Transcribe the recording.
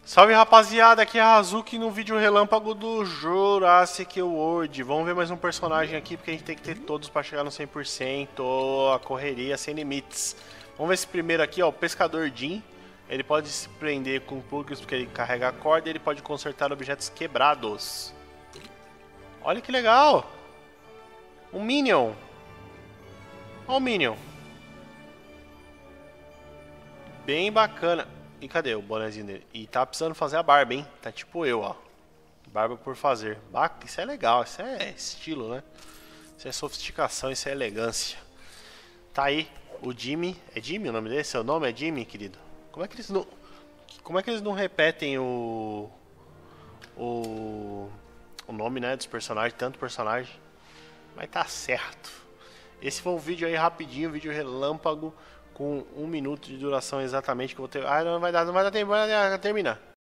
Salve rapaziada, aqui é a Hazuki no vídeo relâmpago do Jurassic World. Vamos ver mais um personagem aqui, porque a gente tem que ter todos para chegar no 100%, a correria sem limites. Vamos ver esse primeiro aqui, ó, o Pescador Jim. Ele pode se prender com plugs porque ele carrega a corda e ele pode consertar objetos quebrados. Olha que legal! Um Minion. Olha o Minion. Bem bacana. E cadê o bonezinho dele? E tá precisando fazer a barba, hein? Tá tipo eu, ó. Barba por fazer. Isso é legal, isso é estilo, né? Isso é sofisticação, isso é elegância. Tá aí o Jimmy. É Jimmy o nome dele? Seu nome é Jimmy, querido? Como é que eles não repetem o nome, né, dos personagens, tanto personagem? Mas tá certo. Esse foi um vídeo aí rapidinho, vídeo relâmpago, com 1 minuto de duração exatamente que eu vou ter. Ah, não vai dar tempo, vai terminar.